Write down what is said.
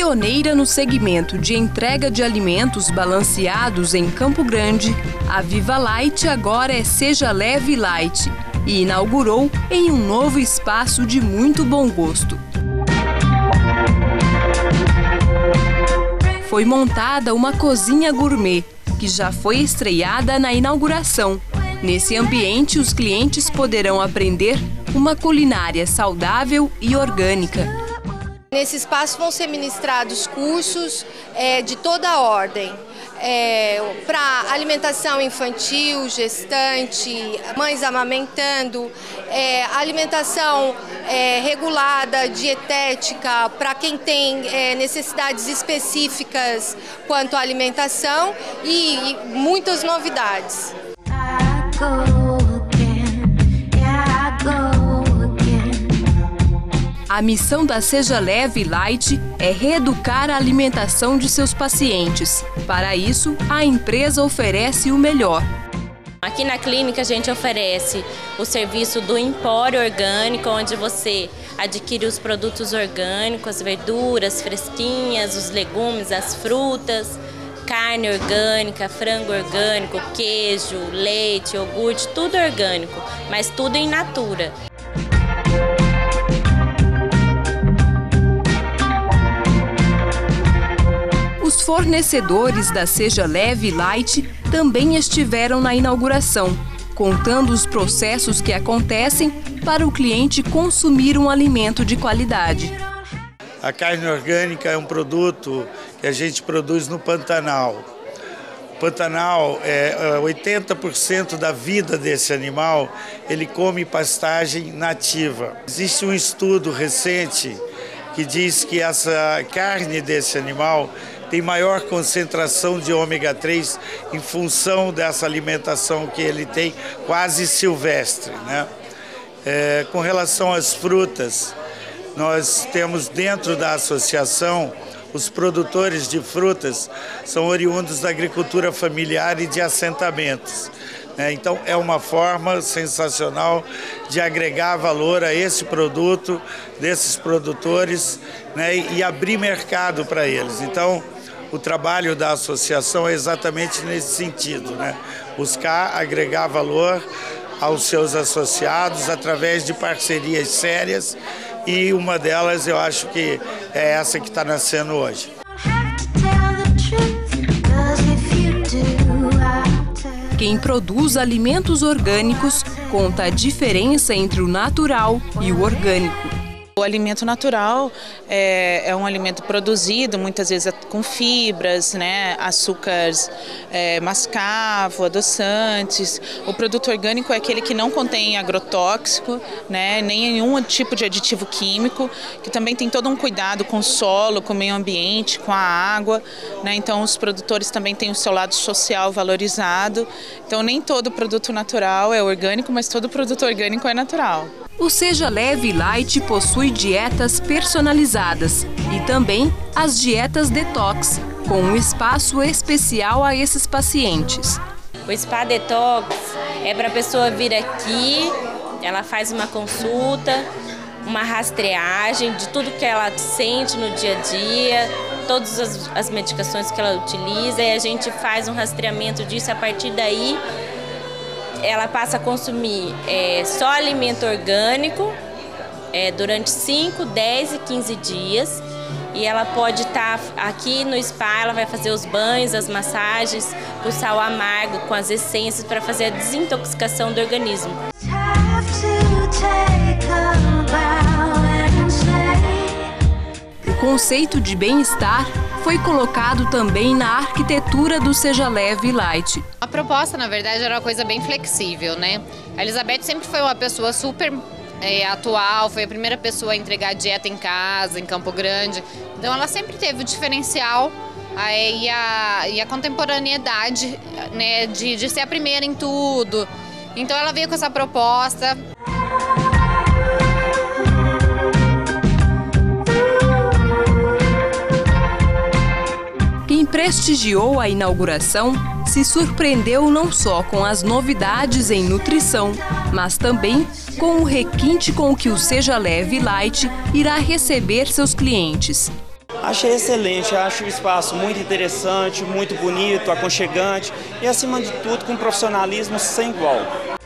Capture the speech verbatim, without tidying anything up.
Pioneira no segmento de entrega de alimentos balanceados em Campo Grande, a Viva Light agora é Seja Leve Light e inaugurou em um novo espaço de muito bom gosto. Foi montada uma cozinha gourmet, que já foi estreada na inauguração. Nesse ambiente, os clientes poderão aprender uma culinária saudável e orgânica. Nesse espaço vão ser ministrados cursos é, de toda a ordem, é, para alimentação infantil, gestante, mães amamentando, é, alimentação é, regulada, dietética, para quem tem é, necessidades específicas quanto à alimentação e, e muitas novidades. A missão da Seja Leve Light é reeducar a alimentação de seus pacientes. Para isso, a empresa oferece o melhor. Aqui na clínica a gente oferece o serviço do Empório Orgânico, onde você adquire os produtos orgânicos, as verduras fresquinhas, os legumes, as frutas, carne orgânica, frango orgânico, queijo, leite, iogurte, tudo orgânico, mas tudo in natura. Os fornecedores da Seja Leve Light também estiveram na inauguração, contando os processos que acontecem para o cliente consumir um alimento de qualidade. A carne orgânica é um produto que a gente produz no Pantanal. O Pantanal, é, oitenta por cento da vida desse animal, ele come pastagem nativa. Existe um estudo recente que diz que essa carne desse animal tem maior concentração de ômega três em função dessa alimentação que ele tem quase silvestre, né? É, com relação às frutas, nós temos dentro da associação, os produtores de frutas são oriundos da agricultura familiar e de assentamentos. Né? Então é uma forma sensacional de agregar valor a esse produto, desses produtores, né? E abrir mercado para eles. Então, o trabalho da associação é exatamente nesse sentido, né? Buscar agregar valor aos seus associados através de parcerias sérias, e uma delas eu acho que é essa que está nascendo hoje. Quem produz alimentos orgânicos conta a diferença entre o natural e o orgânico. O alimento natural é, é um alimento produzido muitas vezes com fibras, né, açúcares é, mascavo, adoçantes. O produto orgânico é aquele que não contém agrotóxico, né, nem nenhum tipo de aditivo químico, que também tem todo um cuidado com o solo, com o meio ambiente, com a água, né, então os produtores também têm o seu lado social valorizado. Então nem todo produto natural é orgânico, mas todo produto orgânico é natural. O Seja Leve Light possui dietas personalizadas e também as dietas detox, com um espaço especial a esses pacientes. O Spa Detox é para a pessoa vir aqui, ela faz uma consulta, uma rastreagem de tudo que ela sente no dia a dia, todas as, as medicações que ela utiliza, e a gente faz um rastreamento disso. A partir daí, ela passa a consumir é, só alimento orgânico é, durante cinco, dez e quinze dias. E ela pode estar aqui no spa, ela vai fazer os banhos, as massagens, o sal amargo com as essências para fazer a desintoxicação do organismo. O conceito de bem-estar foi colocado também na arquitetura do Seja Leve Light. A proposta, na verdade, era uma coisa bem flexível, né? A Elizabeth sempre foi uma pessoa super é, atual, foi a primeira pessoa a entregar dieta em casa, em Campo Grande. Então ela sempre teve o diferencial é, e, a, e a contemporaneidade, né, de, de ser a primeira em tudo. Então ela veio com essa proposta. Quem prestigiou a inauguração se surpreendeu não só com as novidades em nutrição, mas também com o requinte com que o Seja Leve Light irá receber seus clientes. Achei excelente, acho o espaço muito interessante, muito bonito, aconchegante e, acima de tudo, com profissionalismo sem igual.